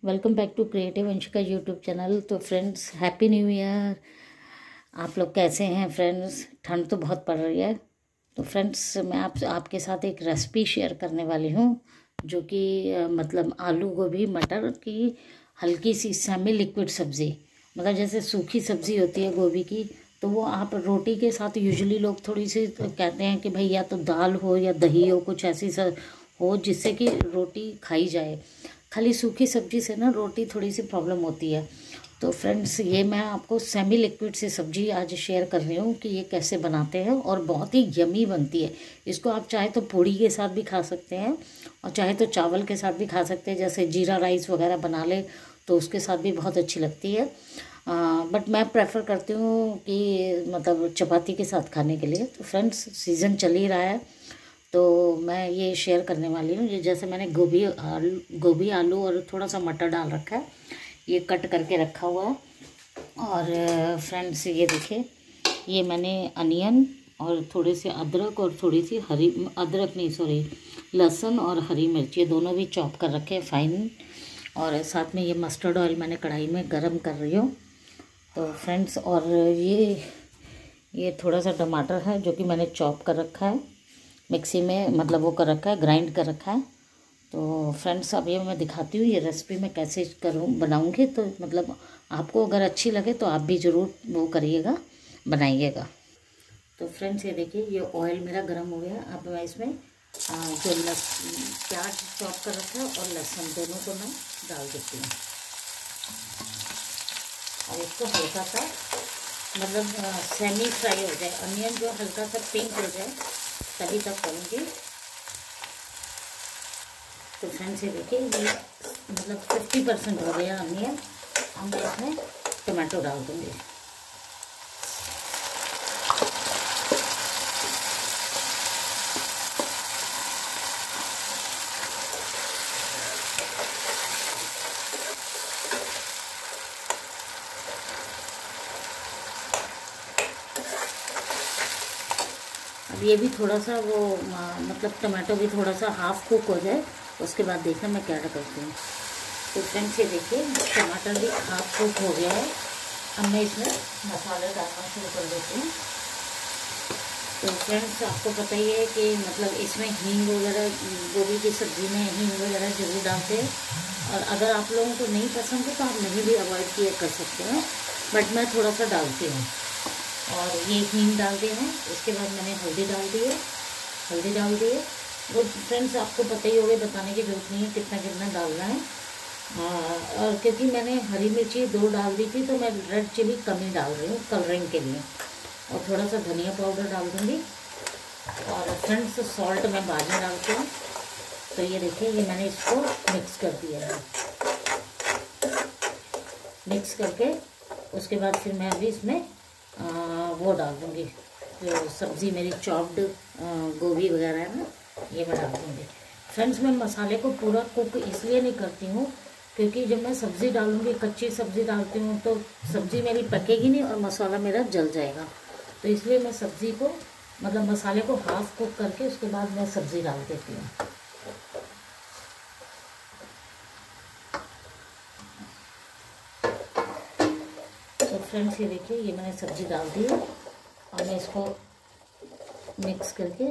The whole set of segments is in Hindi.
Welcome back to creative Anshika YouTube channel. तो फ्रेंड्स, हैप्पी न्यू ईयर। आप लोग कैसे हैं फ्रेंड्स? ठंड तो बहुत पड़ रही है। तो फ्रेंड्स, मैं आपके साथ एक रेसिपी शेयर करने वाली हूँ, जो कि मतलब आलू गोभी मटर की हल्की सी सेमी लिक्विड सब्ज़ी। मतलब जैसे सूखी सब्ज़ी होती है गोभी की, तो वो आप रोटी के साथ यूजुअली लोग थोड़ी सी कहते हैं कि भाई या तो दाल हो या दही हो, कुछ ऐसी हो जिससे कि रोटी खाई जाए। खाली सूखी सब्जी से ना रोटी थोड़ी सी प्रॉब्लम होती है। तो फ्रेंड्स, ये मैं आपको सेमी लिक्विड से सब्जी आज शेयर कर रही हूँ कि ये कैसे बनाते हैं, और बहुत ही यमी बनती है। इसको आप चाहे तो पूड़ी के साथ भी खा सकते हैं और चाहे तो चावल के साथ भी खा सकते हैं। जैसे जीरा राइस वगैरह बना ले तो उसके साथ भी बहुत अच्छी लगती है। बट मैं प्रेफर करती हूँ कि मतलब चपाती के साथ खाने के लिए। तो फ्रेंड्स, सीज़न चल ही रहा है, तो मैं ये शेयर करने वाली हूँ। ये जैसे मैंने गोभी आलू और थोड़ा सा मटर डाल रखा है, ये कट करके रखा हुआ है। और फ्रेंड्स, ये देखिए, ये मैंने अनियन और थोड़े से अदरक और थोड़ी सी लहसुन और हरी मिर्च, ये दोनों भी चॉप कर रखे हैं फाइन। और साथ में ये मस्टर्ड ऑयल मैंने कढ़ाई में गरम कर रही हूँ। तो फ्रेंड्स, और ये थोड़ा सा टमाटर है जो कि मैंने चॉप कर रखा है मिक्सी में, मतलब वो कर रखा है, ग्राइंड कर रखा है। तो फ्रेंड्स, अब ये मैं दिखाती हूँ ये रेसिपी मैं कैसे बनाऊँगी। तो मतलब आपको अगर अच्छी लगे तो आप भी ज़रूर वो करिएगा, बनाइएगा। तो फ्रेंड्स, ये देखिए, ये ऑयल मेरा गर्म हो गया। अब मैं इसमें जो प्याज चॉप कर रखा है और लहसुन दोनों को मैं डाल देती हूँ। और इसको हल्का सा मतलब सेमी फ्राई हो जाए, अनियन जो हल्का सा पिंक हो जाए तभी तक करूँगी। तो फ्रेंड्स, ये देखिए, ये मतलब 50% हो गया अनियन। अब मैं इसमें टमाटो डाल दूँगी। अब ये भी थोड़ा सा वो मतलब टमाटो भी थोड़ा सा हाफ कुक हो जाए, उसके बाद देखना मैं क्या करती हूँ। तो फ्रेंड्स, ये देखिए, टमाटर भी हाफ कुक हो गया है। अब मैं इसमें मसाले डालना शुरू कर देती हूँ। तो फ्रेंड्स, आपको पता ही है कि मतलब इसमें हींग वगैरह, गोभी की सब्ज़ी में हींग वगैरह जरूर डालते हैं। और अगर आप लोगों को नहीं पसंद है तो आप नहीं भी अवॉइड किए कर सकते हैं, बट मैं थोड़ा सा डालती हूँ। और ये हींग डाल दी है। इसके बाद मैंने हल्दी डाल दी है। वो फ्रेंड्स, आपको पता ही होगा, बताने की जरूरत नहीं है कितना कितना डालना है। और क्योंकि मैंने हरी मिर्ची 2 डाल दी थी, तो मैं रेड चिली कम ही डाल रही हूँ कलरिंग के लिए। और थोड़ा सा धनिया पाउडर डाल दूँगी। और फ्रेंड्स, सॉल्ट मैं बाद में डालती हूँ। तो ये देखिए, ये मैंने इसको मिक्स कर दिया है। मिक्स करके उसके बाद फिर मैं अभी इसमें वो डाल दूँगी, जो सब्ज़ी मेरी चॉप्ड गोभी वगैरह है ना, ये मैं डाल दूँगी। फ्रेंड्स, मैं मसाले को पूरा कुक इसलिए नहीं करती हूँ क्योंकि जब मैं सब्ज़ी डालूँगी, कच्ची सब्ज़ी डालती हूँ तो सब्ज़ी मेरी पकेगी नहीं और मसाला मेरा जल जाएगा। तो इसलिए मैं सब्ज़ी को मतलब मसाले को हाफ कुक करके उसके बाद मैं सब्ज़ी डाल देती हूँ। तो फ्रेंड्स, ये देखिए, ये मैंने सब्ज़ी डाल दी है। और मैं इसको मिक्स करके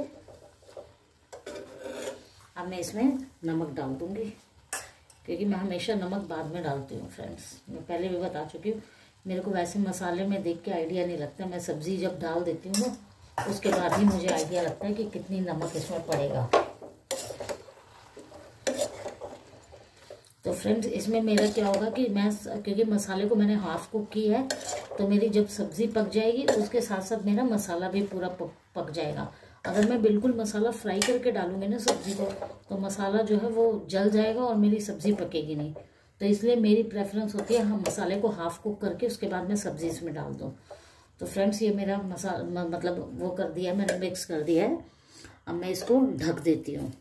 अब मैं इसमें नमक डाल दूँगी, क्योंकि मैं हमेशा नमक बाद में डालती हूँ। फ्रेंड्स, मैं पहले भी बता चुकी हूँ, मेरे को वैसे मसाले में देख के आइडिया नहीं लगता। मैं सब्ज़ी जब डाल देती हूँ ना, उसके बाद ही मुझे आइडिया लगता है कि कितनी नमक इसमें पड़ेगा। तो फ्रेंड्स, इसमें मेरा क्या होगा कि मैं, क्योंकि मसाले को मैंने हाफ कुक किया है, तो मेरी जब सब्ज़ी पक जाएगी उसके साथ साथ मेरा मसाला भी पूरा पक जाएगा। अगर मैं बिल्कुल मसाला फ्राई करके डालूंगी ना सब्ज़ी को, तो मसाला जो है वो जल जाएगा और मेरी सब्ज़ी पकेगी नहीं। तो इसलिए मेरी प्रेफरेंस होती है हम मसाले को हाफ कुक करके उसके बाद मैं सब्ज़ी इसमें डाल दूँ। तो फ्रेंड्स, ये मेरा मसाला मतलब वो कर दिया, मैंने मिक्स कर दिया है। अब मैं इसको ढक देती हूँ।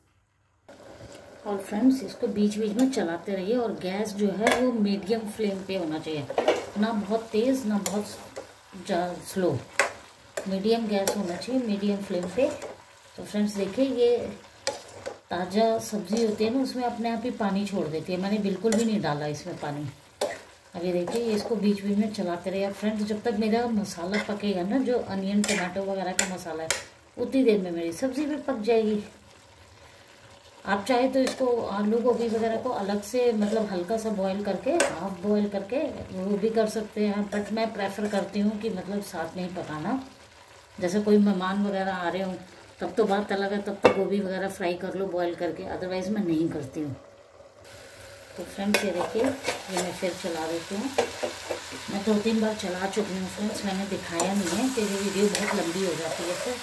और फ्रेंड्स, इसको बीच बीच में चलाते रहिए, और गैस जो है वो मीडियम फ्लेम पे होना चाहिए, ना बहुत तेज़ ना बहुत स्लो, मीडियम गैस होना चाहिए, मीडियम फ्लेम पे। तो फ्रेंड्स, देखिए, ये ताज़ा सब्ज़ी होती है ना, उसमें अपने आप ही पानी छोड़ देती है। मैंने बिल्कुल भी नहीं डाला इसमें पानी। अभी देखिए इसको बीच बीच में चलाते रहिए फ्रेंड्स, जब तक मेरा मसाला पकेगा ना, जो अनियन टमाटो वगैरह का मसाला है, उतनी देर में मेरी सब्ज़ी भी पक जाएगी। आप चाहे तो इसको आलू गोभी वगैरह को अलग से मतलब हल्का सा बॉईल करके, हाफ बॉईल करके वो भी कर सकते हैं, बट मैं प्रेफर करती हूँ कि मतलब साथ में ही पकाना। जैसे कोई मेहमान वगैरह आ रहे हों तब तो बात अलग है, तब तो गोभी वगैरह फ्राई कर लो बॉईल करके, अदरवाइज़ मैं नहीं करती हूँ। तो फ्रेंड्स ये देखिए, ये मैं फिर चला देती हूँ। मैं 2-3 बार चला चुकी हूँ फ्रेंड्स, मैंने दिखाया नहीं है कि ये वीडियो बहुत लंबी हो जाती है। फिर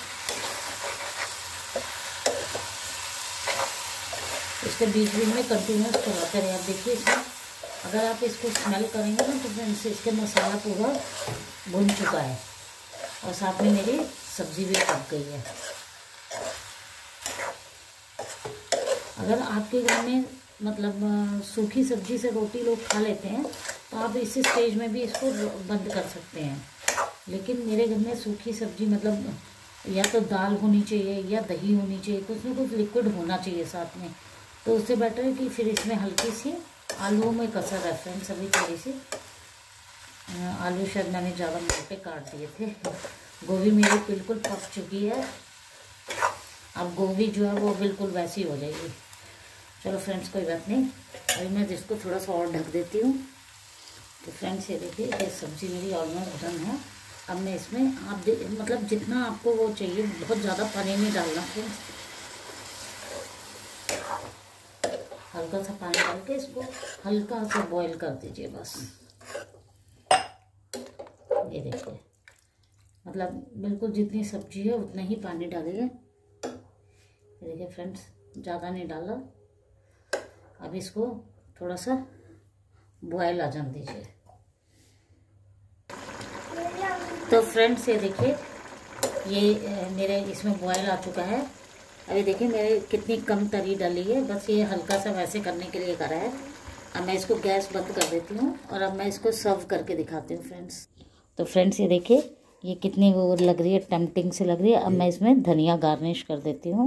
इसके बीच बीच में कंटिन्यूस चलाते रहे। आप देखिए इसमें अगर आप इसको स्मेल करेंगे ना तो फ्रेंड्स इसके मसाला पूरा भुन चुका है और साथ में मेरी सब्ज़ी भी पक गई है। अगर आपके घर में मतलब सूखी सब्जी से रोटी लोग खा लेते हैं तो आप इस स्टेज में भी इसको बंद कर सकते हैं, लेकिन मेरे घर में सूखी सब्जी मतलब या तो दाल होनी चाहिए या दही होनी चाहिए, कुछ ना कुछ लिक्विड होना चाहिए साथ में। तो उससे बेटर है कि फिर इसमें हल्की सी आलूओं में कसर है फ्रेंड्स, अभी थोड़ी सी आलू शायद मैंने ज़्यादा मोटे काट दिए थे। गोभी मेरी बिल्कुल पक चुकी है, अब गोभी जो है वो बिल्कुल वैसी हो जाएगी। चलो फ्रेंड्स कोई बात नहीं, अभी मैं इसको थोड़ा सा और ढक देती हूँ। तो फ्रेंड्स ये देखिए ये सब्ज़ी मेरी ऑलमोस्ट डन है। अब मैं इसमें आप मतलब जितना आपको वो चाहिए, बहुत ज़्यादा पानी नहीं डालना फ्रेंड्स, हल्का सा पानी डाल के इसको हल्का सा बॉईल कर दीजिए बस। ये देखिए मतलब बिल्कुल जितनी सब्जी है उतना ही पानी डालिए। ये देखिए फ्रेंड्स ज़्यादा नहीं डाला। अब इसको थोड़ा सा बॉयल आ जाने दीजिए। तो फ्रेंड्स ये देखिए ये मेरे इसमें बॉयल आ चुका है। अभी देखिए मेरे कितनी कम तरी डली है, बस ये हल्का सा वैसे करने के लिए करा है। अब मैं इसको गैस बंद कर देती हूँ और अब मैं इसको सर्व करके दिखाती हूँ फ्रेंड्स। तो फ्रेंड्स ये देखिए ये कितनी वो लग रही है, टेम्पटिंग से लग रही है। अब मैं इसमें धनिया गार्निश कर देती हूँ।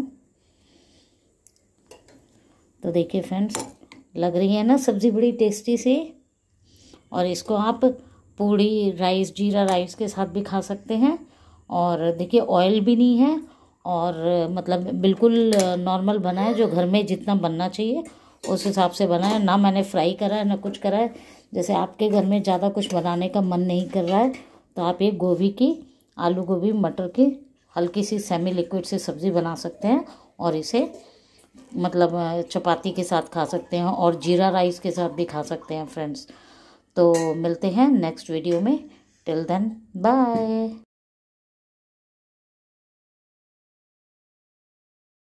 तो देखिए फ्रेंड्स लग रही है ना सब्ज़ी बड़ी टेस्टी सी, और इसको आप पूड़ी राइस, जीरा राइस के साथ भी खा सकते हैं। और देखिए ऑयल भी नहीं है और मतलब बिल्कुल नॉर्मल बना है, जो घर में जितना बनना चाहिए उस हिसाब से बना है। ना मैंने फ्राई करा है ना कुछ करा है। जैसे आपके घर में ज़्यादा कुछ बनाने का मन नहीं कर रहा है तो आप एक गोभी की, आलू गोभी मटर की हल्की सी सेमी लिक्विड से सब्ज़ी बना सकते हैं और इसे मतलब चपाती के साथ खा सकते हैं और जीरा राइस के साथ भी खा सकते हैं फ्रेंड्स। तो मिलते हैं नेक्स्ट वीडियो में, टिल देन बाय।